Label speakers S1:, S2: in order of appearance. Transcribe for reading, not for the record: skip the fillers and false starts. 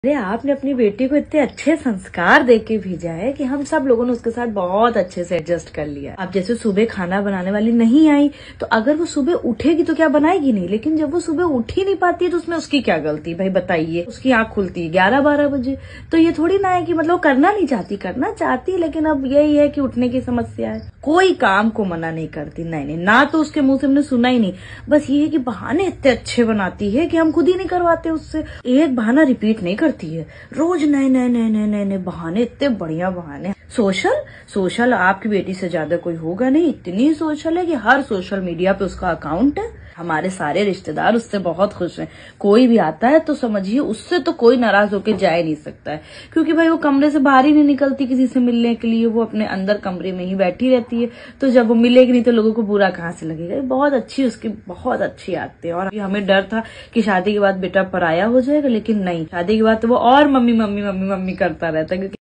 S1: अरे आपने अपनी बेटी को इतने अच्छे संस्कार देके भेजा है कि हम सब लोगों ने उसके साथ बहुत अच्छे से एडजस्ट कर लिया। अब जैसे सुबह खाना बनाने वाली नहीं आई तो अगर वो सुबह उठेगी तो क्या बनाएगी नहीं, लेकिन जब वो सुबह उठ ही नहीं पाती है तो उसमें उसकी क्या गलती भाई बताइए। उसकी आंख खुलती है 11-12 बजे, तो ये थोड़ी ना है कि मतलब करना नहीं चाहती, करना चाहती, लेकिन अब यही है कि उठने की समस्या है। कोई काम को मना नहीं करती, नहीं ना तो उसके मुंह से हमने सुना ही नहीं। बस ये है कि बहाने इतने अच्छे बनाती है कि हम खुद ही नहीं करवाते उससे। एक बहाना रिपीट नहीं करती है, रोज नए नए नए नए नए नए बहाने, इतने बढ़िया बहाने। सोशल आपकी बेटी से ज्यादा कोई होगा नहीं, इतनी सोशल है कि हर सोशल मीडिया पे उसका अकाउंट है। हमारे सारे रिश्तेदार उससे बहुत खुश हैं। कोई भी आता है तो समझिए उससे तो कोई नाराज होकर जा ही नहीं सकता है, क्योंकि भाई वो कमरे से बाहर ही नहीं निकलती किसी से मिलने के लिए, वो अपने अंदर कमरे में ही बैठी रहती है। तो जब वो मिलेगी नहीं तो लोगों को बुरा कहाँ से लगेगा। बहुत अच्छी, उसकी बहुत अच्छी आदतें हैं। और हमें डर था कि शादी के बाद बेटा पराया हो जाएगा, लेकिन नहीं, शादी के बाद तो वो और मम्मी मम्मी मम्मी मम्मी करता रहता है।